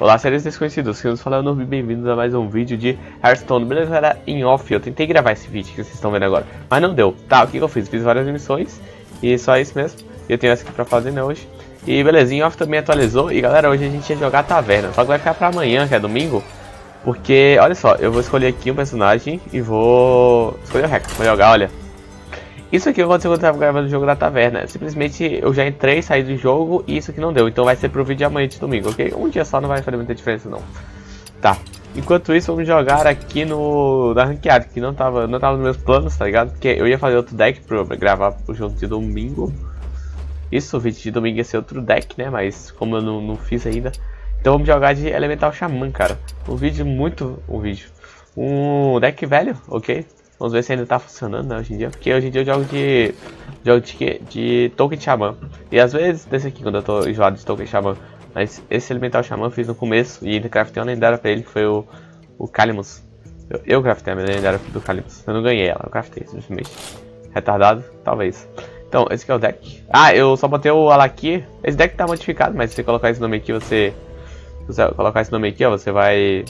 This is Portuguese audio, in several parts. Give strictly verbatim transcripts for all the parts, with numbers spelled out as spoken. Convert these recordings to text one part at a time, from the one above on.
Olá, seres desconhecidos, que nos falando, bem-vindos a mais um vídeo de Hearthstone. Beleza, galera? Em off, eu tentei gravar esse vídeo que vocês estão vendo agora, mas não deu. Tá, o que, que eu fiz? Fiz várias missões e só isso mesmo. E eu tenho essa aqui pra fazer, né, hoje. E beleza, em off também atualizou. E galera, hoje a gente ia jogar Taverna, só que vai ficar pra amanhã, que é domingo. Porque, olha só, eu vou escolher aqui um personagem e vou escolher o Rex pra jogar, olha. Isso aqui aconteceu quando eu tava gravando o jogo da Taverna. Simplesmente eu já entrei, saí do jogo e isso aqui não deu. Então vai ser pro vídeo de amanhã de domingo, ok? Um dia só não vai fazer muita diferença não. Tá. Enquanto isso, vamos jogar aqui no... na ranqueada, que não tava, não tava nos meus planos, tá ligado? Porque eu ia fazer outro deck pra gravar o jogo de domingo. Isso, o vídeo de domingo ia ser outro deck, né? Mas como eu não, não fiz ainda. Então vamos jogar de Elemental Xamã, cara. Um vídeo muito... um vídeo. Um deck velho, ok? Vamos ver se ainda tá funcionando, né, hoje em dia. Porque hoje em dia eu jogo de... jogo de, de Token Xamã. E às vezes desse aqui, quando eu tô enjoado de Token Xamã. Mas esse Elemental Xamã eu fiz no começo. E ainda craftei uma lendária pra ele, que foi o... o Kalimus. Eu, eu craftei a minha lendária do Kalimus. Eu não ganhei ela, eu craftei, simplesmente. Retardado? Talvez. Então, esse aqui é o deck. Ah, eu só botei o Alaki. Esse deck tá modificado, mas se você colocar esse nome aqui, você... se você colocar esse nome aqui, ó, você vai...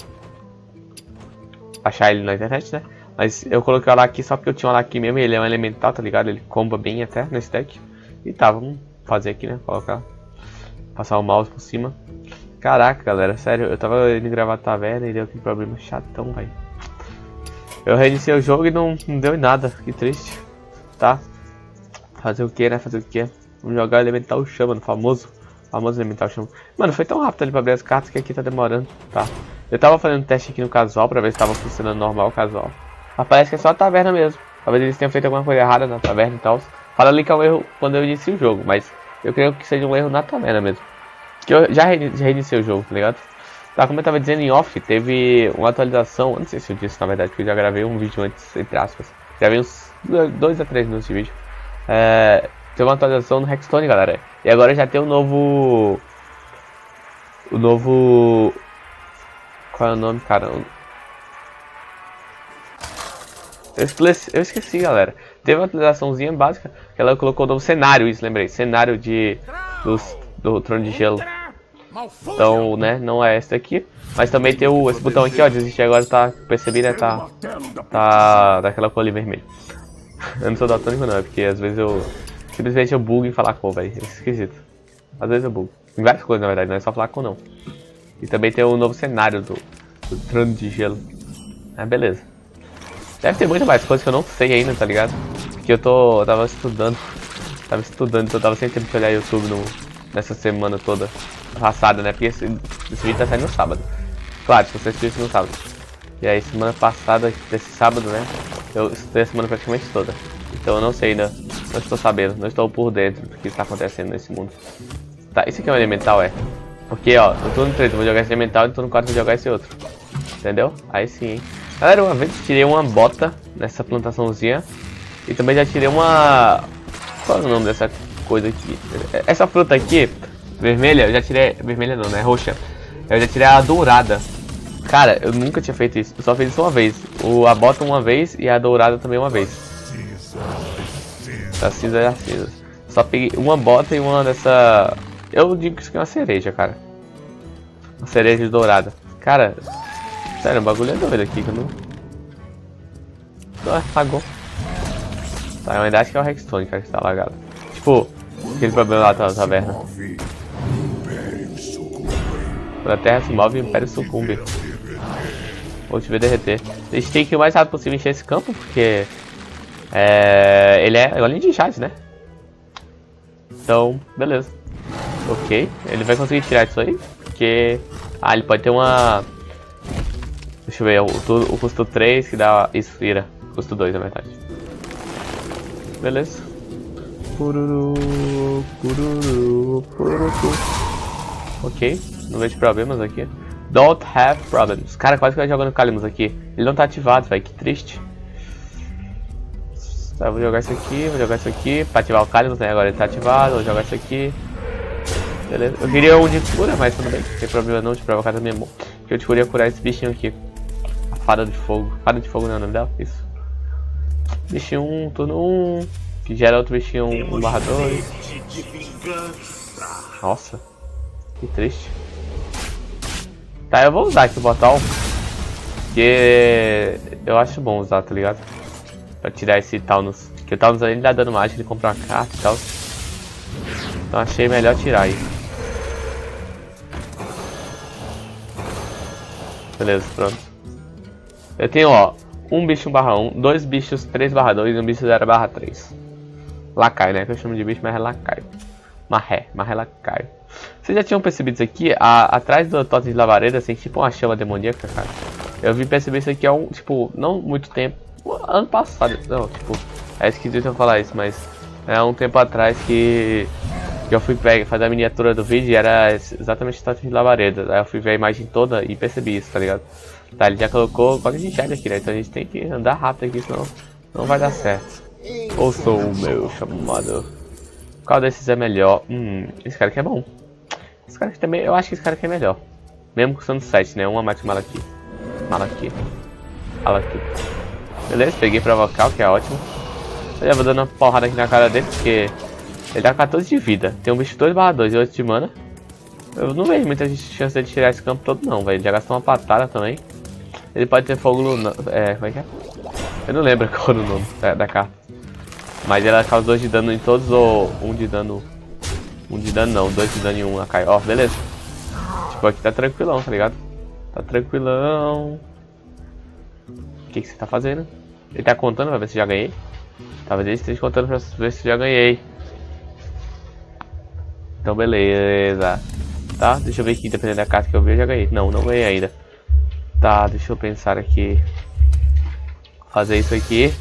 achar ele na internet, né? Mas eu coloquei o Alaki só porque eu tinha o Alaki mesmo, ele é um elemental, tá ligado? Ele comba bem até nesse deck. E tá, vamos fazer aqui, né? Colocar, passar o mouse por cima. Caraca, galera, sério, eu tava indo gravar a Taverna e deu aquele problema chatão, velho. Eu reiniciei o jogo e não, não deu em nada, que triste. Tá? Fazer o que, né? Fazer o que? Vamos jogar o Elemental Xamã, no famoso, famoso Elemental Xamã. Mano, foi tão rápido ali pra abrir as cartas que aqui tá demorando, tá? Eu tava fazendo teste aqui no casual pra ver se tava funcionando normal o casual. Mas parece que é só a taverna mesmo. Talvez eles tenham feito alguma coisa errada na taverna e tal. Fala ali que é um erro quando eu inicio o jogo, mas eu creio que seja um erro na taverna mesmo. Que eu já reiniciei o jogo, tá ligado? Tá, como eu tava dizendo em off, teve uma atualização. Eu não sei se eu disse na verdade, porque eu já gravei um vídeo antes, entre aspas. Gravei uns dois a três minutos de vídeo. É, teve uma atualização no Hearthstone, galera. E agora já tem o novo... O novo... Qual é o nome, cara? Eu esqueci, eu esqueci, galera. Teve uma atualizaçãozinha básica que ela colocou o novo cenário, isso, lembrei. Cenário de dos, do Trono de Gelo. Então, né, não é esse daqui. Mas também tem o, esse botão aqui, ó, desistir agora, tá, percebi, né, tá, tá daquela cor ali vermelha. Eu não sou daltônico não, é porque às vezes eu, simplesmente eu bugo em falar cor, velho, é esquisito. Às vezes eu bugo. Em várias coisas, na verdade, não é só falar cor não. E também tem o novo cenário do, do Trono de Gelo. Ah, beleza. Deve ter muita mais coisa que eu não sei ainda, tá ligado? Porque eu tô, eu tava estudando, tava estudando, então eu tava sem tempo de olhar YouTube no, nessa semana toda passada, né? Porque esse, esse vídeo tá saindo no sábado. Claro, se você assistiu isso no sábado. E aí, semana passada, desse sábado, né? Eu estudei a semana praticamente toda. Então eu não sei ainda, não estou sabendo, não estou por dentro do que está acontecendo nesse mundo. Tá, isso aqui é um elemental, é? Porque, ó, no turno três eu vou jogar esse elemental e no turno quatro eu vou jogar esse outro. Entendeu? Aí sim, hein? Galera, uma vez tirei uma bota nessa plantaçãozinha. E também já tirei uma... Qual é o nome dessa coisa aqui? Essa fruta aqui, vermelha, eu já tirei... Vermelha não, né? Roxa. Eu já tirei a dourada. Cara, eu nunca tinha feito isso. Eu só fiz isso uma vez. O, a bota uma vez e a dourada também uma vez. A cinza é a cinza. Só peguei uma bota e uma dessa... Eu digo que isso aqui é uma cereja, cara. Uma cereja dourada. Cara... Sério, o bagulho é doido aqui, que eu não... Ah, apagou. Tá, eu ainda acho que é o Hearthstone, cara, que tá lagado. Tipo, aquele problema lá da taverna. Quando a terra se move, o Império sucumbe. Vou te ver derreter. A gente tem que ir o mais rápido possível encher esse campo, porque... É... Ele é além de chat, né? Então, beleza. Ok, ele vai conseguir tirar isso aí, porque... Ah, ele pode ter uma... Deixa eu ver, o, o custo três que dá... Isso, ira. Custo dois, na verdade. Beleza. Pururu, pururu, pururu. Ok, não vejo problemas aqui. Don't have problems. Cara, quase que vai jogando Kalimus aqui. Ele não tá ativado, velho, que triste. Tá, vou jogar isso aqui, vou jogar isso aqui. Pra ativar o Kalimus, né? Agora ele tá ativado, vou jogar isso aqui. Beleza. Eu queria um de cura, mas tudo bem. Não tem problema não de provocar também é bom. Porque eu te queria curar esse bichinho aqui. Fada de fogo. Fada de fogo não é o nome dela? Isso. Bichinho um, turno um. Que gera outro bichinho um barra dois. Nossa. Que triste. Tá, eu vou usar aqui o portal. Porque eu acho bom usar, tá ligado? Pra tirar esse Taunus. Porque o Taunus ele dá dano mágico, ele compra uma carta e tal. Então achei melhor tirar aí. Beleza, pronto. Eu tenho, ó, um bicho um barra um, dois bichos três barra dois e um bicho zero barra três. Lacaio, né? Que eu chamo de bicho, mas é lacaio. Marré, marré lacaio. Vocês já tinham percebido isso aqui? A, atrás do totem de lavareda tem tipo uma chama demoníaca, cara. Eu vim perceber isso aqui há um, tipo, não muito tempo. Ano passado, não, tipo, é esquisito eu falar isso, mas é um tempo atrás que, que eu fui pegar, fazer a miniatura do vídeo e era exatamente o totem de lavareda. Aí eu fui ver a imagem toda e percebi isso, tá ligado? Tá, ele já colocou quase de enxerga aqui, né? Então a gente tem que andar rápido aqui, senão não vai dar certo. Ouça o meu chamado. Qual desses é melhor? Hum, esse cara aqui é bom. Esse cara aqui também, eu acho que esse cara aqui é melhor. Mesmo custando sete, né? Um a mais que mala aqui. Mala aqui. Mala aqui. Beleza, peguei pra vocal, que é ótimo. Eu já vou dando uma porrada aqui na cara dele, porque ele dá quatorze de vida. Tem um bicho dois barra dois e oito de mana. Eu não vejo muita chance de tirar esse campo todo não, velho. Ele já gastou uma patada também. Ele pode ter fogo no... É, como é que é? Eu não lembro qual era o nome da, da carta. Mas ela causa dois de dano em todos ou um de dano... Um de dano não, dois de dano em um na Kai. Ó, beleza. Tipo, aqui tá tranquilão, tá ligado? Tá tranquilão. O que que você tá fazendo? Ele tá contando pra ver se já ganhei? Talvez ele esteja contando pra ver se já ganhei. Então beleza. Tá, deixa eu ver aqui, dependendo da carta que eu ver, eu já ganhei. Não, não ganhei ainda. Tá, deixa eu pensar aqui. Fazer isso aqui.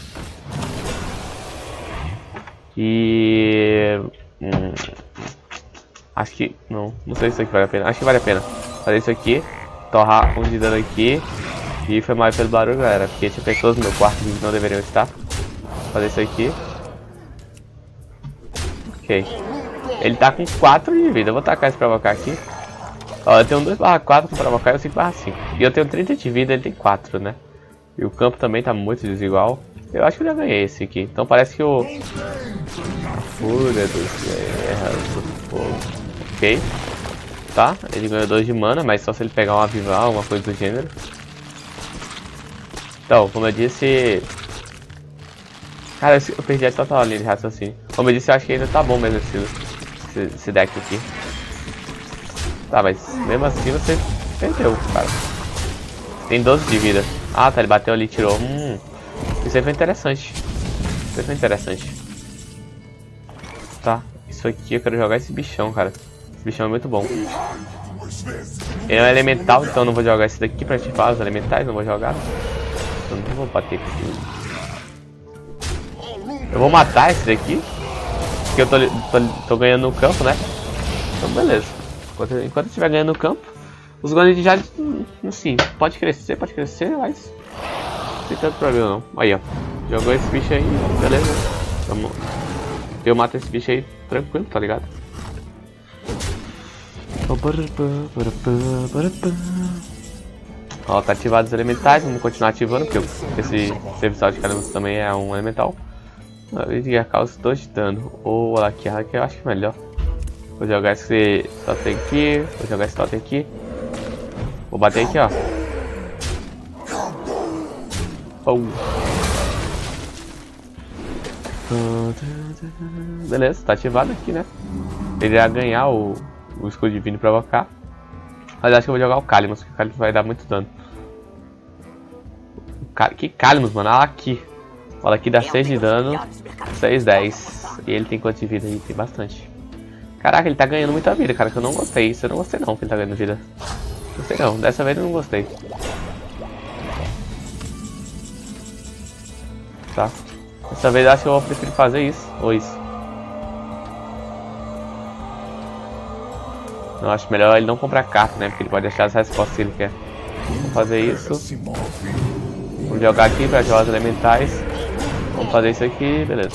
E... Hum, acho que... Não, não sei se isso aqui vale a pena. Acho que vale a pena. Fazer isso aqui. Torrar um de dano aqui. E foi mais pelo barulho, galera. Porque tinha pessoas no meu quarto que não deveriam estar. Fazer isso aqui. Ok. Ele tá com quatro de vida. Eu vou tacar esse provocar aqui. Ó, eu tenho dois barra quatro com provocar e o cinco barra cinco. E eu tenho trinta de vida, ele tem quatro, né? E o campo também tá muito desigual. Eu acho que eu já ganhei esse aqui. Então parece que o... A fúria dos guerras do fogo. Ok. Tá, ele ganhou dois de mana, mas só se ele pegar um avivar, alguma coisa do gênero. Então, como eu disse... Cara, eu perdi a total linha de raciocínio. Como eu disse, eu acho que ainda tá bom mesmo esse, esse, esse deck aqui. Tá, mas mesmo assim você perdeu, cara. Tem doze de vida. Ah, tá, ele bateu ali e tirou. Hum, isso aí foi interessante. Isso aí foi interessante. Tá, isso aqui eu quero jogar esse bichão, cara. Esse bichão é muito bom. Ele é um elemental, então eu não vou jogar esse daqui pra ativar os elementais, não vou jogar. Eu não vou bater aqui. Eu vou matar esse daqui. Porque eu tô, tô, tô ganhando no campo, né? Então beleza. Enquanto, enquanto eu estiver ganhando no campo, os golems de Jade, assim, pode crescer, pode crescer, mas não tem tanto problema não. Aí ó, jogou esse bicho aí, beleza. Vamos. Eu mato esse bicho aí tranquilo, tá ligado? Ó, tá ativado os elementais, vamos continuar ativando, porque esse serviçal de Calimus também é um elemental. Ele causa dois de dano, ou aqui, que eu acho que é melhor. Vou jogar esse totem aqui, vou jogar esse totem aqui. Vou bater aqui, ó. Oh. Beleza, tá ativado aqui, né? Ele irá ganhar o, o escudo divino e provocar. Mas acho que eu vou jogar o Calimus, porque o Calimus vai dar muito dano. Cal que Calimus, mano? Ah, aqui. Olha aqui, dá seis de dano, seis, dez. E ele tem quanto de vida aí? Tem bastante. Caraca, ele tá ganhando muita vida, cara, que eu não gostei. Isso eu não gostei não, que ele tá ganhando vida. Não sei não, dessa vez eu não gostei. Tá. Dessa vez eu acho que eu vou preferir fazer isso, ou isso. Eu acho melhor ele não comprar carta, né, porque ele pode deixar as respostas que ele quer. Vamos fazer isso. Vamos jogar aqui pra jogar os elementais. Vamos fazer isso aqui, beleza.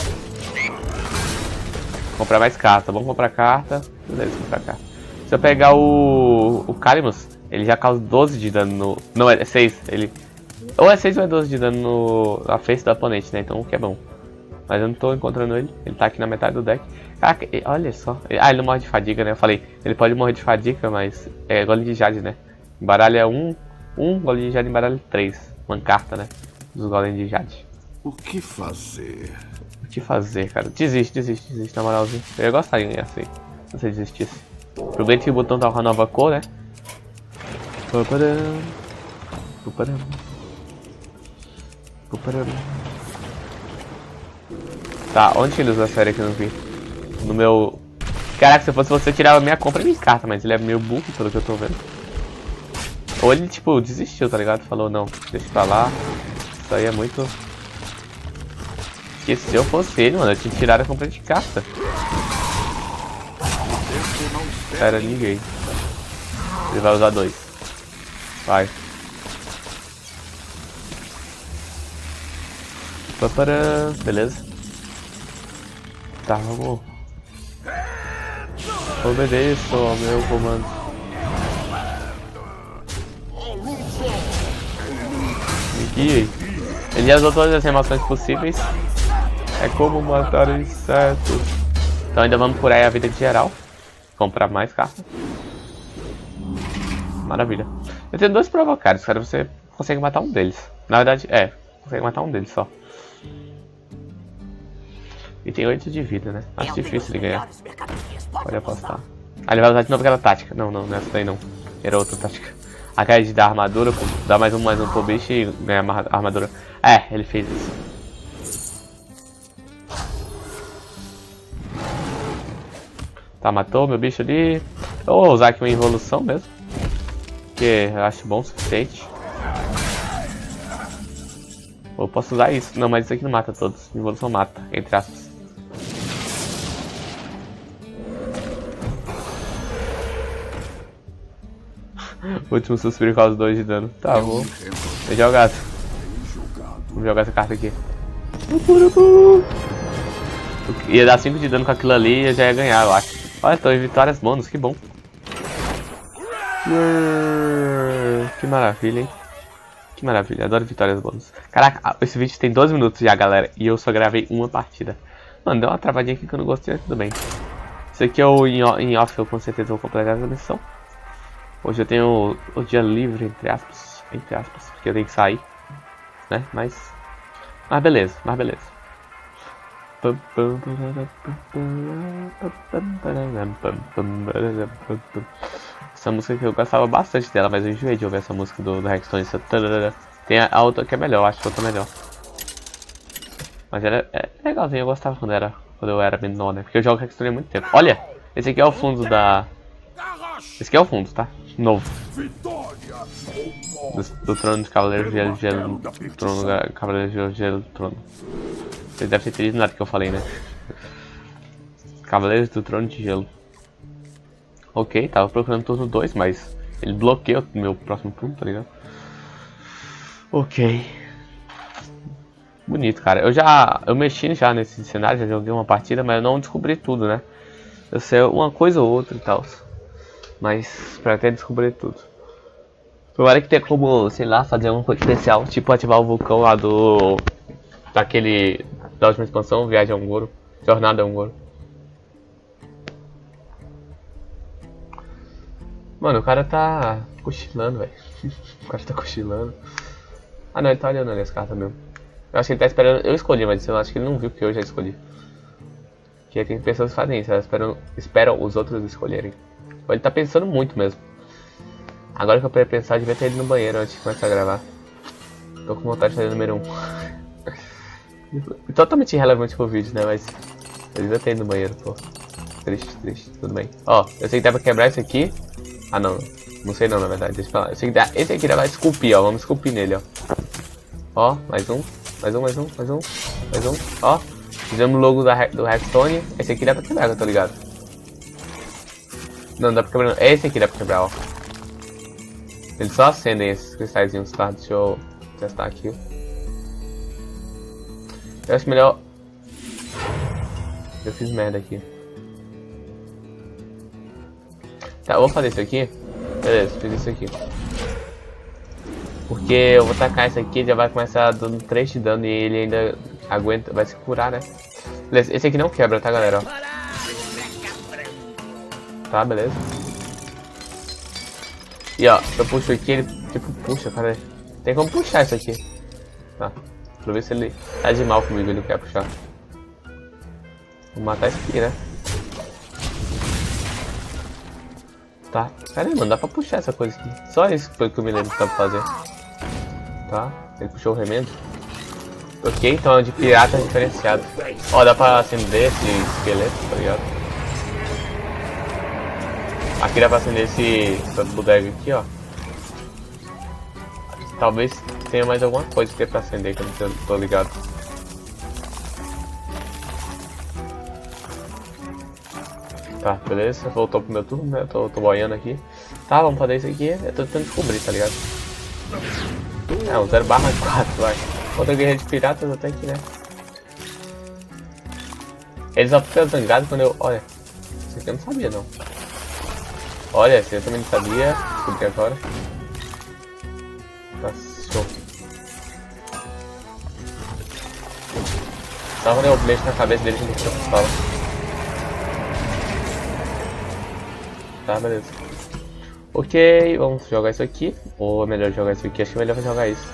Comprar mais carta, vamos comprar carta. Beleza, comprar carta. Se eu pegar o, o Calimus, ele já causa doze de dano no... Não, é seis. Ele... Ou é seis ou é doze de dano no... na face do oponente, né? Então o que é bom. Mas eu não tô encontrando ele. Ele tá aqui na metade do deck. Caraca, olha só. Ah, ele não morre de fadiga, né? Eu falei, ele pode morrer de fadiga, mas... É golem de Jade, né? Embaralha um, um golem de jade, embaralha três. Uma carta, né? Dos golems de jade. O que fazer? O que fazer, cara? Desiste, desiste, desiste, na moralzinha. Eu ia gostar de ganhar assim, se você desistisse. Aproveita que o botão tá com a nova cor, né? Tá, onde que ele usa a série que eu não vi? No meu... Caraca, se fosse você, tirava minha compra e minha carta, mas ele é meio burro pelo que eu tô vendo. Ou ele, tipo, desistiu, tá ligado? Falou, não, deixa pra lá. Isso aí é muito... Porque se eu fosse ele, mano, eu tinha tirado a compra de carta. Era ninguém. Ele vai usar dois. Vai. Paparã. Beleza. Tá, vamos. Obedeço ao meu comando. Me guie. Ele já usou todas as remoções possíveis. É como matar insetos. Então ainda vamos por aí a vida de geral. Comprar mais cartas. Maravilha. Eu tenho dois provocários, cara. Você consegue matar um deles. Na verdade, é. Consegue matar um deles só. E tem oito de vida, né? Acho difícil de ganhar. Pode apostar. Ah, ele vai usar de novo aquela tática. Não, não, nessa daí não. Era outra tática. A cara de dar armadura, dá mais um, mais um pro bicho e ganhar a armadura. É, ele fez isso. Tá, matou meu bicho ali. Eu vou usar aqui uma evolução mesmo. Que eu acho bom o suficiente. Eu posso usar isso. Não, mas isso aqui não mata todos. Evolução mata, entre aspas. Último suspiro causa dois de dano. Tá, vou. Bem jogado. Vamos jogar essa carta aqui. Ia dar cinco de dano com aquilo ali e eu já ia ganhar, eu acho. Olha, tô em vitórias bônus, que bom. Que maravilha, hein? Que maravilha, adoro vitórias bônus. Caraca, esse vídeo tem doze minutos já, galera. E eu só gravei uma partida. Mano, deu uma travadinha aqui que eu não gostei, mas tudo bem. Isso aqui é o em off, eu com certeza vou completar essa missão. Hoje eu tenho o, o dia livre, entre aspas. Entre aspas, porque eu tenho que sair. Né, mas... Mas beleza, mas beleza. Essa música que eu gostava bastante dela, mas eu enjoei de ouvir essa música do, do Hexstone. Tem a, a outra que é melhor, eu acho que a outra é melhor. Mas ela é, é legalzinha, eu gostava quando, era, quando eu era menor, né? Porque eu jogo Hexstone há muito tempo. Olha, esse aqui é o fundo da... Esse aqui é o fundo, tá? Novo. Do, do trono de Cavaleiro de Gelo, Gelo trono, Cavaleiro de Gelo, Gelo, Trono. Você deve ter entendido nada que eu falei, né? Cavaleiros do Trono de Gelo. Ok, tava procurando turno dois, mas ele bloqueia o meu próximo turno, tá ligado? Ok. Bonito, cara. Eu já... Eu mexi já nesse cenário, já joguei uma partida, mas eu não descobri tudo, né? Eu sei uma coisa ou outra e tal. Mas pra até descobrir tudo. Tomara que tenha como, sei lá, fazer uma coisa especial, tipo ativar o vulcão lá do... Daquele... Da última expansão, Viagem a Un'Goro. Jornada a Un'Goro. Mano, o cara tá cochilando, velho. O cara tá cochilando. Ah não, ele tá olhando ali as cartas mesmo. Eu acho que ele tá esperando... Eu escolhi, mas eu acho que ele não viu que eu já escolhi. Porque tem pessoas que fazem isso, elas esperam, esperam os outros escolherem. Ou ele tá pensando muito mesmo. Agora que eu parei pensar, devia ter ele no banheiro antes de começar a gravar. Tô com vontade de fazer o número um. Totalmente irrelevante pro vídeo, né? Mas eu devia ter ido no banheiro, pô. Triste, triste, tudo bem. Ó, eu sei que dá pra quebrar isso aqui. Ah não, não sei não na verdade, deixa eu falar. Eu sei que dá... Esse aqui dá pra esculpir, ó. Vamos esculpir nele, ó. Ó, mais um, mais um, mais um, mais um, mais um, ó. Fizemos o logo da, do Hexstone. Esse aqui dá pra quebrar, eu tô ligado. Não, dá pra quebrar. Esse aqui dá pra quebrar, ó. Eles só acendem esses cristalzinhos, tá? Deixa eu testar aqui. Eu acho melhor... Eu fiz merda aqui. Tá, eu vou fazer isso aqui. Beleza, fiz isso aqui. Porque eu vou tacar isso aqui, já vai começar dando três de dano e ele ainda aguenta, vai se curar, né? Beleza, esse aqui não quebra, tá, galera? Ó. Tá, beleza. E ó, se eu puxo aqui, ele tipo puxa, cara. Tem como puxar isso aqui. Tá. Pra ver se ele tá de mal comigo, ele quer puxar. Vou matar esse aqui, né? Tá. Pera aí, mano, dá pra puxar essa coisa aqui. Só isso foi que eu me lembro que dá pra fazer. Tá. Ele puxou o remendo. Ok, então é de pirata diferenciado. Ó, dá pra acender esse esqueleto, tá ligado? Aqui dá pra acender esse, essa bodega aqui, ó. Talvez tenha mais alguma coisa que é pra acender que eu não tô ligado. Tá, beleza. Voltou pro meu turno, né? Eu tô, tô boiando aqui. Tá, vamos fazer isso aqui. Eu tô tentando descobrir, tá ligado? É, um zero barra quatro, vai. Outra guerra de piratas até aqui, né? Eles só ficam zangados quando eu... Olha, isso aqui eu não sabia, não. Olha, esse eu também não sabia. Descobri agora. Nossa, show. Só quando eu mexo na cabeça dele que ele fica pistola. Tá, beleza. Ok, vamos jogar isso aqui. Ou melhor jogar isso aqui, acho que é melhor jogar isso.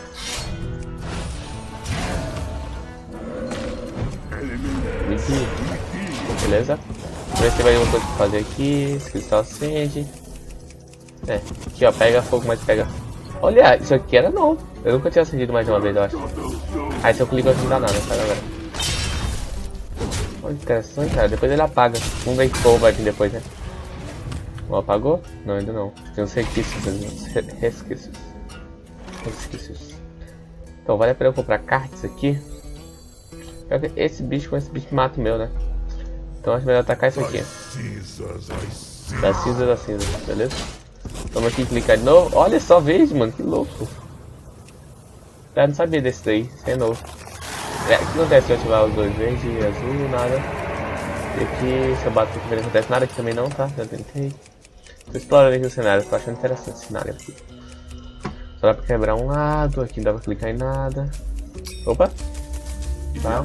Beleza? Vamos ver se vai ter alguma coisa pra fazer aqui. Esse cristal acende. É, aqui ó, pega fogo, mas pega. Olha, isso aqui era novo. Eu nunca tinha acendido mais de uma vez, eu acho. Aí se eu clico aqui não dá nada, tá galera? Olha que interessante, cara. Depois ele apaga. Vamos ver que fogo vai vir depois, né? Não apagou? Não, ainda não. Tem uns resquícios ali. Resquícios. Resquícios. Então vale a pena eu comprar cartas aqui. Esse bicho com esse bicho mata o meu, né? Então acho melhor atacar isso aqui. Das cinzas das cinzas, beleza? Vamos aqui clicar de novo. Olha só, veja, mano, que louco. Eu não sabia desse daí, isso é novo. É, o que acontece se eu ativar os dois, verde e azul, nada. E aqui, se eu bato aqui, não acontece nada aqui também não, tá? Já tentei. Tô explorando aqui o cenário, tô achando interessante esse cenário aqui. Só dá pra quebrar um lado, aqui não dá pra clicar em nada. Opa! Tá.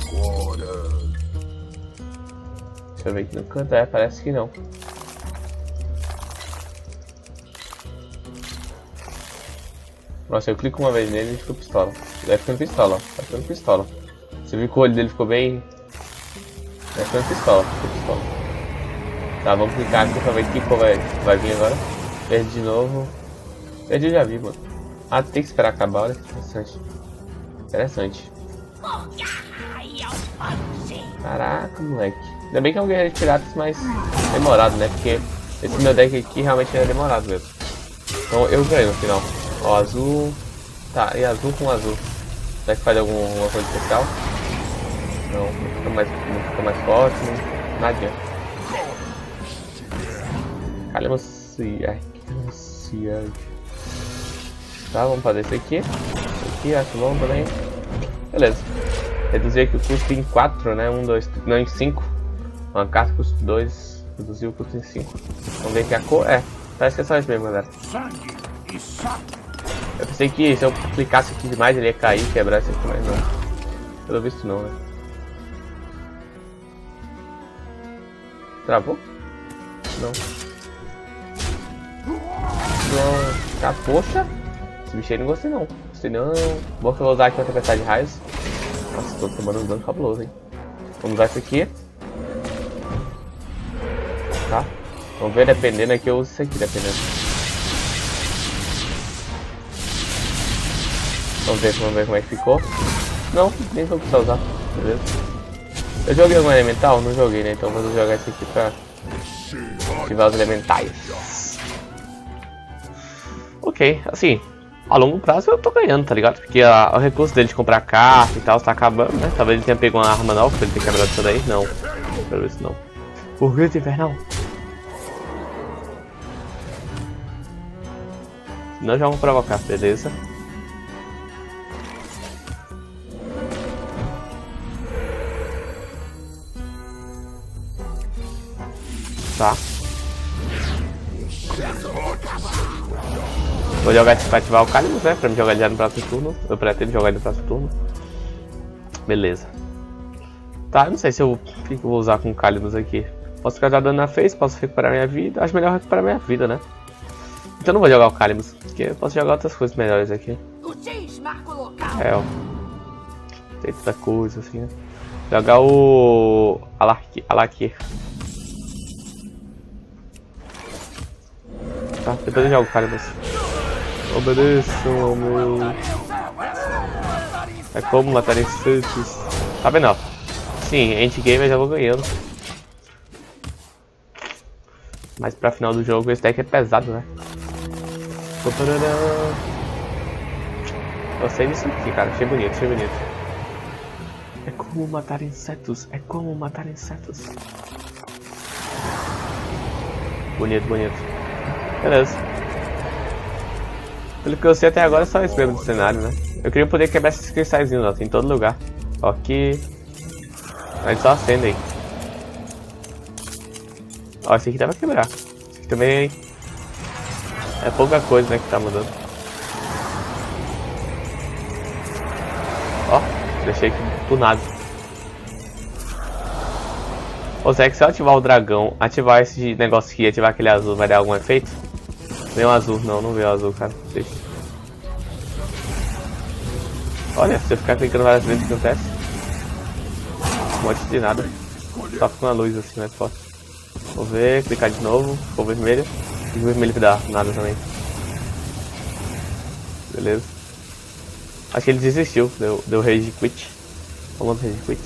Deixa eu ver aqui no canto, é, parece que não. Nossa, eu clico uma vez nele e ele ficou pistola. Ele vai ficando pistola, ó. Vai ficando pistola. Você viu que o olho dele ficou bem... Vai ficando pistola, ficou pistola. Tá, vamos clicar aqui pra ver que cor vai, vai vir agora. Verde de novo. Verde eu já vi, mano. Ah, tem que esperar acabar, olha que interessante. Interessante. Caraca, moleque. Ainda bem que é um guerreiro de piratas mais demorado, né? Porque esse meu deck aqui realmente é demorado mesmo. Então eu ganhei no final. Ó, azul. Tá, e azul com azul. Será que faz alguma coisa especial? Não, não fica mais, não fica mais forte. Não, não adianta. Calemacia. Calemacia. Tá, vamos fazer isso aqui. Isso aqui, acho bom também. Beleza. Reduzir aqui o custo em quatro, né? um, dois, não, em cinco. Uma carta custa dois. Reduzir o custo em cinco. Vamos ver aqui a cor. É, parece que é só isso mesmo, galera. Eu pensei que se eu clicasse aqui demais ele ia cair e quebrar isso aqui, mas não. Pelo visto não, né? Travou? Não. Não. Tá, poxa. Esse bicho aí não gostei não. Gostei não. Bom que eu vou usar aqui uma tempestade de raios. Nossa, tô tomando um dano cabuloso, hein. Vamos usar isso aqui. Tá. Vamos ver, dependendo aqui eu uso isso aqui, dependendo. Vamos ver, vamos ver como é que ficou. Não, nem vou precisar usar. Beleza. Eu joguei algum elemental? Não joguei, né? Então vou jogar isso aqui pra ativar os elementais. Ok, assim, a longo prazo eu tô ganhando, tá ligado? Porque a, o recurso dele de comprar carta e tal tá acabando, né? Talvez ele tenha pego uma arma nova pra ele ter quebrado isso daí. Não, pelo visto não. O grito infernal. Não, já vamos provocar, beleza? Tá. Vou jogar pra ativar o Calimus, né? Pra me jogar ele já no próximo turno. Eu pretendo jogar ele no próximo turno. Beleza. Tá, não sei se eu, o que eu vou usar com o Calimus aqui. Posso causar dano na face, posso recuperar minha vida. Acho melhor recuperar minha vida, né? Então eu não vou jogar o Calimus, porque eu posso jogar outras coisas melhores aqui. É, ó. Tem tanta coisa assim, né? Jogar o... Alakir. Tá, depois eu jogo o Calimus. Obedeçam, meu... É como matar instantes. Tá vendo, ó? Sim, endgame eu já vou ganhando. Mas pra final do jogo esse deck é pesado, né? Gostei disso aqui, cara. Achei bonito, achei bonito. É como matar insetos. É como matar insetos. Bonito, bonito. Beleza. Pelo que eu sei até agora é só esse mesmo do cenário, né? Eu queria poder quebrar esses cristalzinhos, ó. Tem em todo lugar. Ó, aqui. Aí só acende aí. Ó, esse aqui dá pra quebrar. Esse aqui também é pouca coisa, né, que tá mudando. Ó, deixei aqui tunado. Ou será que se eu ativar o dragão, ativar esse negócio aqui e ativar aquele azul, vai dar algum efeito? Veio um azul, não, não veio azul, cara. Deixa. Olha, se eu ficar clicando várias vezes, o que acontece? Um monte de nada. Só fica uma luz assim mais forte. Vou ver, clicar de novo, ficou vermelho. E o vermelho que dá, nada também. Beleza. Acho que ele desistiu, deu, deu rage quit. Vamos rage quit.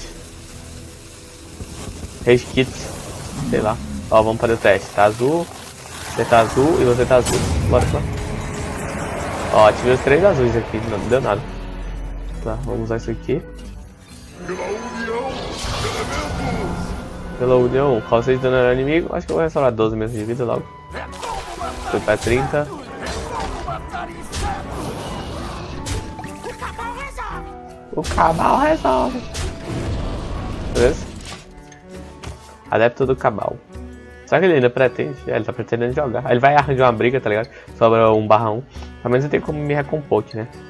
Rage kit, sei lá. Ó, vamos fazer o teste. Tá azul, você tá azul e você tá azul. Bora lá. Ó, ativei os três azuis aqui, não deu nada. Tá, vamos usar isso aqui. Pela união, qual seis de dano ao inimigo? Acho que eu vou restaurar doze mesmo de vida logo. Foi pra trinta. O Cabal resolve. Beleza? Adepto do Cabal. Será que ele ainda pretende? É, ele tá pretendendo jogar. Ele vai arranjar uma briga, tá ligado? Sobra um barra um. Pelo menos eu tenho como me recompor aqui, né?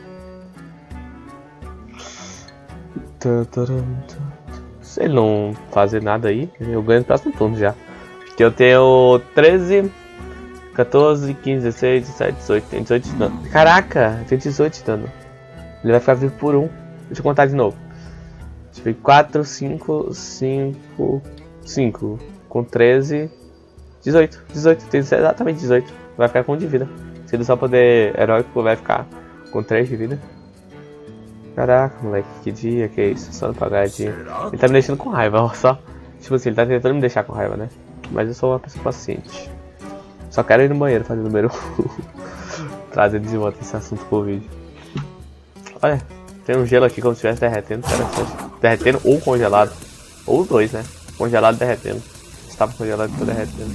Se ele não fazer nada aí, eu ganho no próximo turno já. Que eu tenho treze, quatorze, quinze, dezesseis, dezessete, dezoito. Tem dezoito de dano. Caraca, tem dezoito de dano. Ele vai ficar vivo por um. Deixa eu contar de novo. Deixa eu ver. quatro, cinco, cinco, cinco. Com treze. dezoito. dezoito. Tem exatamente dezoito. Vai ficar com um de vida. Se ele só poder heróico, vai ficar com três de vida. Caraca, moleque, que dia que é isso? Só não pagar de... Ele tá me deixando com raiva, ó, só. Tipo assim, ele tá tentando me deixar com raiva, né? Mas eu sou uma pessoa paciente. Só quero ir no banheiro fazer o número. Trazendo de volta esse assunto pro vídeo. Olha, tem um gelo aqui como se estivesse derretendo. Interessante. Derretendo ou congelado. Ou os dois, né? Congelado e derretendo. Estava congelado e tô derretendo.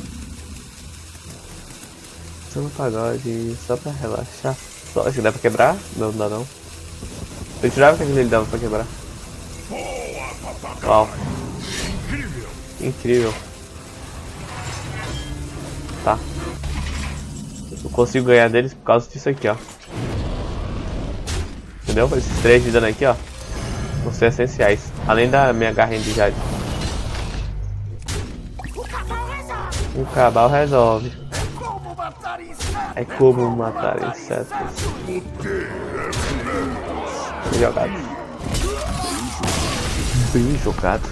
Só no pagode, só pra relaxar. Só, acho que dá pra quebrar? Não, não dá não. Eu jurava que ele dava pra quebrar. Uau. Incrível. Tá. Eu consigo ganhar deles por causa disso aqui, ó. Entendeu? Esses três de dano aqui, ó. Vão ser essenciais. Além da minha garrinha de jade. O Cabal resolve. É como matar insetos. Bem jogado. Bem jogado.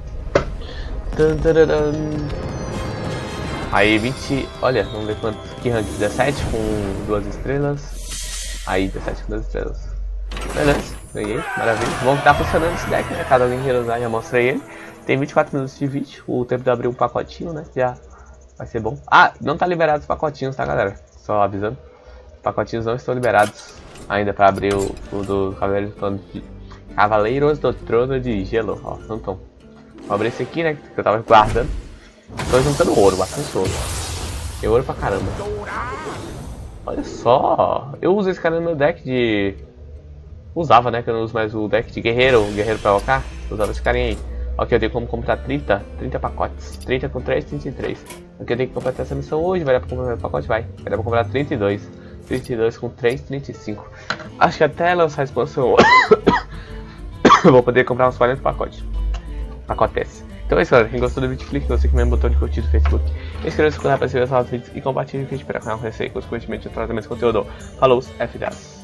Aí vinte. Olha, vamos ver quanto. Que rank? dezessete com duas estrelas. Aí dezessete com duas estrelas. Beleza, ganhei, maravilha. Vamos estar funcionando esse deck, né? Caso alguém queira usar, já mostrei ele. Tem vinte e quatro minutos de vídeo. O tempo de abrir um pacotinho, né? Já vai ser bom. Ah, não tá liberado os pacotinhos, tá, galera? Só avisando. Os pacotinhos não estão liberados ainda para abrir o, o do Cavaleiros do Trono de, Cavaleiros do Trono de Gelo. Ó, não estão. Vou abrir esse aqui, né? Que eu tava guardando. Tô juntando ouro, bastante ouro. Tem ouro pra caramba. Olha só. Eu uso esse cara no meu deck de... Usava, né? Que eu não uso mais o deck de guerreiro. Guerreiro pra Ocar. Usava esse carinha aí. Ok, eu tenho como completar trinta. trinta pacotes. trinta com três, trinta e três. Ok, eu tenho que completar essa missão hoje. Vai dar pra completar o pacote? Vai. Vai dar pra comprar trinta e dois. trinta e dois com três, trinta e cinco. Acho que até lançar a expansão eu vou poder comprar uns quarenta pacotes. Pacotes. Então é isso, galera. Quem gostou do vídeo, clique no mesmo botão de curtir do Facebook. Inscreva-se no canal para receber os novos vídeos e compartilhe o vídeo para o canal crescer e consequentemente trazer mais conteúdo. Falou, F dez.